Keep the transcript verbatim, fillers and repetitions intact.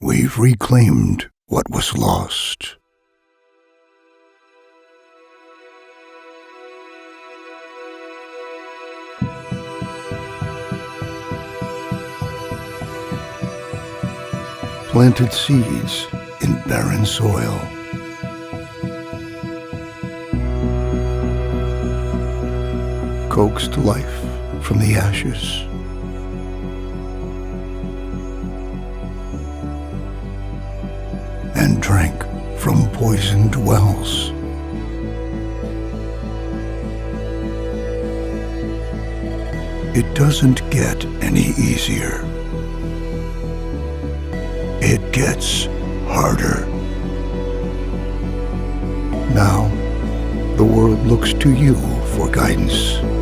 We've reclaimed what was lost. Planted seeds in barren soil. Coaxed life from the ashes. And drank from poisoned wells. It doesn't get any easier. It gets harder. Now, the world looks to you for guidance.